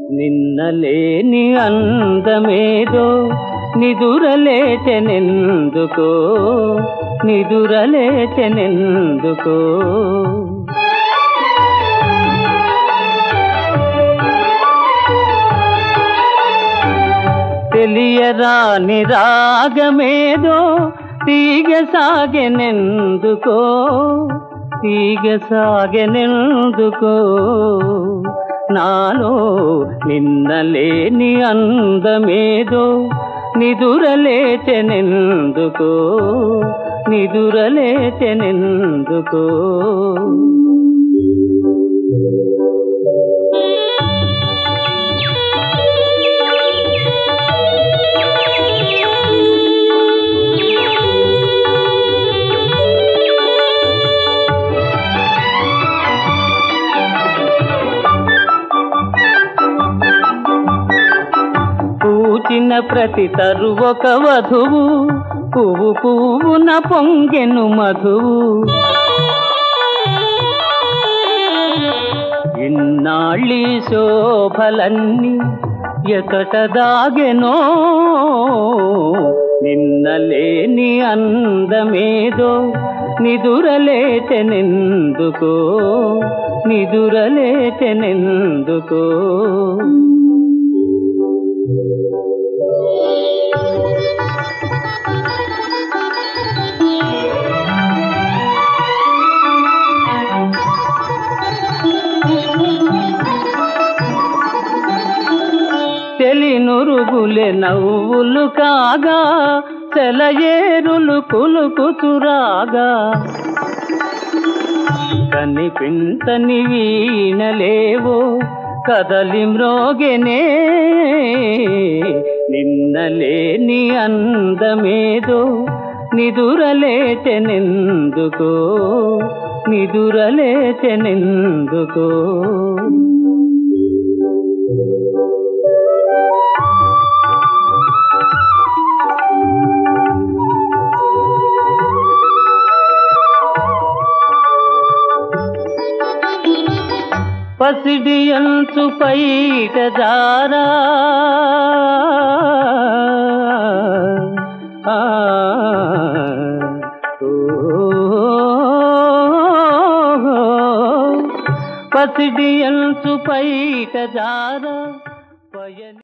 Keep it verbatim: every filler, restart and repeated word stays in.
నిన్నలేని అందమేదో నిదురలేచెనెందుకో నిదురలేచెనెందుకో తెలియరాని రాగమేదో తీగ సాగెనెందుకో తీగ సాగెనెందుకో నాలో నిన్నలేని అందమేదో నిదురలేచెనెందుకో నిదురలేచెనెందుకో పూచిన ప్రతి తరువొక వధువు పువ్వు పువ్వున పొంగెను మధువు ఇన్నాళ్ళీ శోభలన్నీ ఎతట దాగెనో నిన్నలేని అందమేదో నిదురలేచెనెందుకో నిదురలేచెనెందుకో తెలినురుగులే నవ్వులు కాగా సెలయేరులు కులుకుతురాగా కనిపించని వీణలేవో కదలి మ్రోగెనే నిన్నలేని అందమేదో నిదురలేచెనెందుకో నిదురలేచెనెందుకో పసిడి అంచు పైట జారా పసిడి అంచు పైట జారా